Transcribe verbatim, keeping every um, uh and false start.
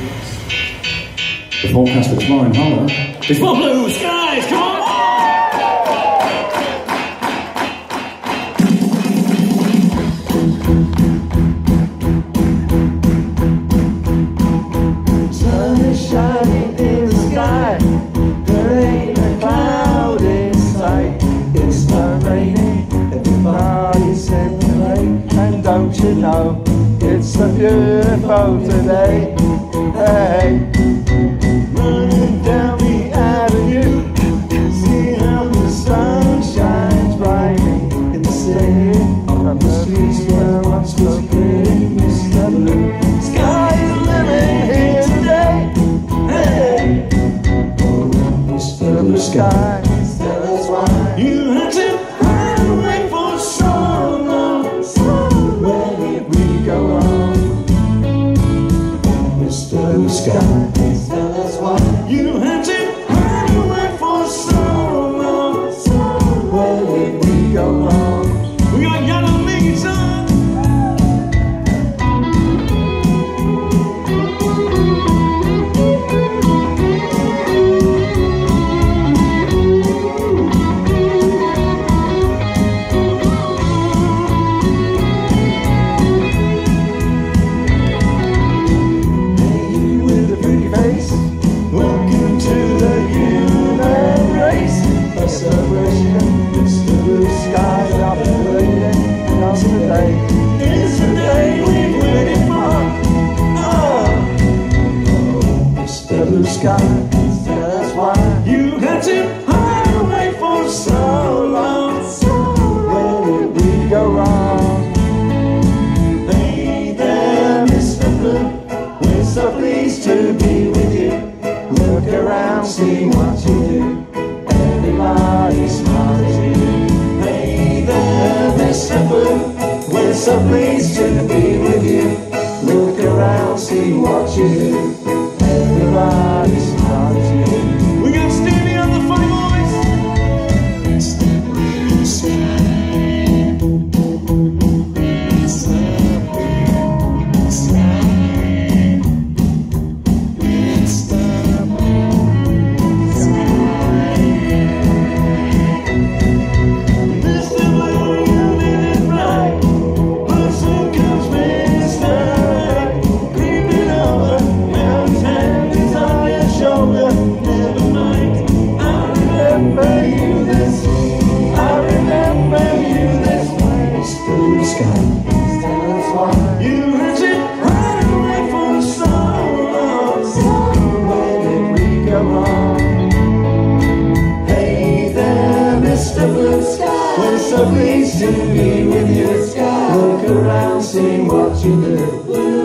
The forecast for tomorrow in Harlow is for blue skies. Come on! Sun is shining in the sky. There ain't a cloud in sight. It's not raining. Everybody's in the lake. And don't you know, it's a beautiful today. Hey. Running down the avenue, see how the sun shines brightly in the city. From the streets where once was pretty, Mister Blue Sky is living here today. Hey, oh, Mister Blue Sky, tell us why you had to hide away for so long. Where did we go wrong? Mister Blue Sky, tell us why you had to hide away for so long. Where did we go wrong? We got yellow leaves on. Welcome to the human race. A celebration, Mister Blue Sky, I've been waiting on today. It's the day we've waited for. Oh, oh, Mister Blue Sky, tell us why you had to hide away for so long. Where did we go wrong? Hey there, Mister Blue, we're so pleased to be with you. Look around, see what you do. Everybody smiles at you. Hey there, Mister Blue, we're so pleased to be with you. Look around, see what you do. Everybody smiles at you. We got Stevie on the funny voice. It's the blue sky. It's the blue sky. It's the so pleased to be with you. Look around, see what you do.